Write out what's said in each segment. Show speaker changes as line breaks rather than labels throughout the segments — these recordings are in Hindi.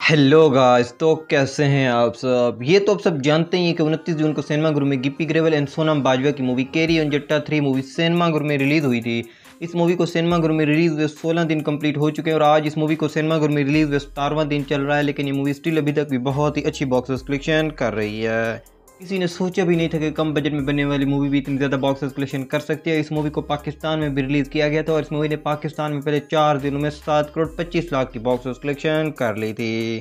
हेलो गाइस, तो कैसे हैं आप सब। ये तो आप सब जानते ही हैं कि 29 जून को सिनेमाघर में गिप्पी ग्रेवाल एंड सोनम बाजवा की मूवी कैरी ऑन जट्टा 3 मूवी सिनेमाघर में रिलीज हुई थी। इस मूवी को सिनेमाघर में रिलीज हुए 16 दिन कंप्लीट हो चुके हैं और आज इस मूवी को सिनेमाघर में रिलीज हुए 17वां दिन चल रहा है। लेकिन ये मूवी स्टिल अभी तक भी बहुत ही अच्छी बॉक्स ऑफिस कलेक्शन कर रही है। किसी ने सोचा भी नहीं था कि कम बजट में बनने वाली मूवी भी इतनी ज़्यादा बॉक्स ऑफिस कलेक्शन कर सकती है। इस मूवी को पाकिस्तान में भी रिलीज़ किया गया था और इस मूवी ने पाकिस्तान में पहले 4 दिनों में 7 करोड़ 25 लाख की बॉक्स ऑफिस कलेक्शन कर ली थी।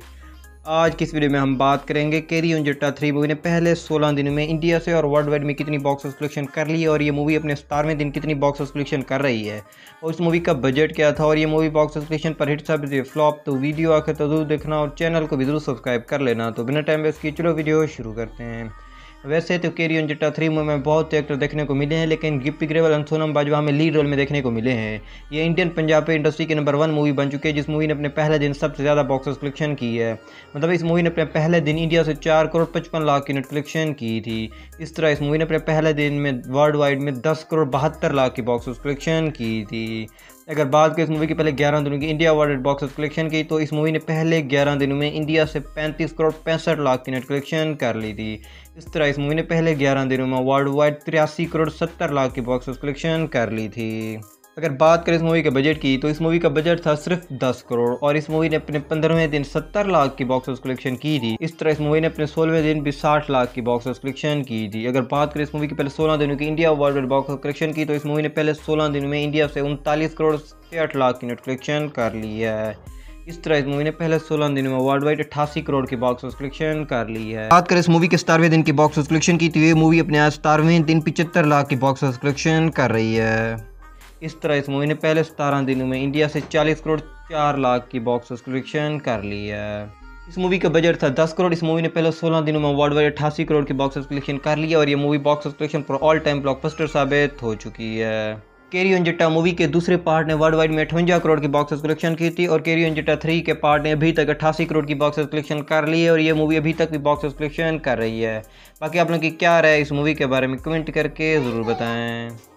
आज की इस वीडियो में हम बात करेंगे कैरी ऑन जट्टा 3 मूवी ने पहले 16 दिनों में इंडिया से और वर्ल्ड वाइड में कितनी बॉक्स ऑफिस कलेक्शन कर ली है और ये मूवी अपने 17वें दिन कितनी बॉक्स ऑफिस कलेक्शन कर रही है और इस मूवी का बजट क्या था और ये मूवी बॉक्स ऑफिस कलेक्शन पर हिट साबित हुई फ्लॉप। तो वीडियो आखिर तो जरूर देखना और चैनल को भी जरूर सब्सक्राइब कर लेना। तो बिना टाइम वेस्ट किए चलो वीडियो शुरू करते हैं। वैसे तो कैरी ऑन जट्टा 3 मूवी में बहुत एक्टर देखने को मिले हैं, लेकिन गिप्पी ग्रेवाल और सोनम बाजवा हमें लीड रोल में देखने को मिले हैं। ये इंडियन पंजाबी इंडस्ट्री की नंबर 1 मूवी बन चुकी है, जिस मूवी ने अपने पहले दिन सबसे ज़्यादा बॉक्स ऑफिस कलेक्शन की है। मतलब इस मूवी ने अपने पहले दिन इंडिया से 4 करोड़ 55 लाख की नेट कलेक्शन की थी। इस तरह इस मूवी ने अपने पहले दिन में वर्ल्ड वाइड में 10 करोड़ 72 लाख की बॉक्स ऑफिस कलेक्शन की थी। अगर बात करें इस मूवी के पहले 11 दिनों की India world box office collection की, तो इस मूवी ने पहले 11 दिनों में इंडिया से 35 करोड़ 65 लाख की नेट कलेक्शन कर ली थी। इस तरह इस मूवी ने पहले 11 दिनों में वर्ल्ड वाइड 83 करोड़ 70 लाख की बॉक्स ऑफिस कलेक्शन कर ली थी। अगर बात करें इस मूवी के बजट की, तो इस मूवी का बजट था सिर्फ 10 करोड़ और इस मूवी ने अपने 15वें दिन 70 लाख की बॉक्स ऑफिस कलेक्शन की थी। इस तरह इस मूवी ने अपने 16वें दिन भी 60 लाख की बॉक्स ऑफिस कलेक्शन की थी। अगर बात करें इस मूवी के पहले 16 दिनों की India worldwide box office collection की, तो इस मूवी ने पहले 16 दिनों में इंडिया से 39 करोड़ 68 लाख की नेट कलेक्शन कर ली है। इस तरह इस मूवी ने पहले 16 दिनों में वर्ल्ड वाइड 88 करोड़ की बॉक्स ऑफिस कलेक्शन कर ली है। बात करें इस मूवी के 17वें दिन की बॉक्स ऑफिस कलेक्शन की, तो ये मूवी अपने आज 17वें दिन 75 लाख की बॉक्स ऑफिस कलेक्शन कर रही है। इस तरह इस मूवी ने पहले 17 दिनों में इंडिया से 40 करोड़ 4 लाख की बॉक्स ऑफिस कलेक्शन कर ली है। इस मूवी का बजट था 10 करोड़। इस मूवी ने पहले 16 दिनों में वर्ल्ड वाइड 88 करोड़ की बॉक्स ऑफिस कलेक्शन कर ली है और ये मूवी बॉक्स ऑफिस कलेक्शन पर ऑल टाइम ब्लॉकबस्टर साबित हो चुकी है। कैरी ऑन जट्टा मूवी के दूसरे पार्ट ने वर्ल्ड वाइड में 58 करोड़ की बॉक्स ऑफिस कलेक्शन की थी और कैरी ऑन जट्टा 3 के पार्ट ने अभी तक 88 करोड़ की बॉक्स ऑफिस कलेक्शन कर ली है और ये मूवी अभी तक भी बॉक्स ऑफिस कलेक्शन कर रही है। बाकी आप लोगों की क्या राय है इस मूवी के बारे में कमेंट करके ज़रूर बताएं।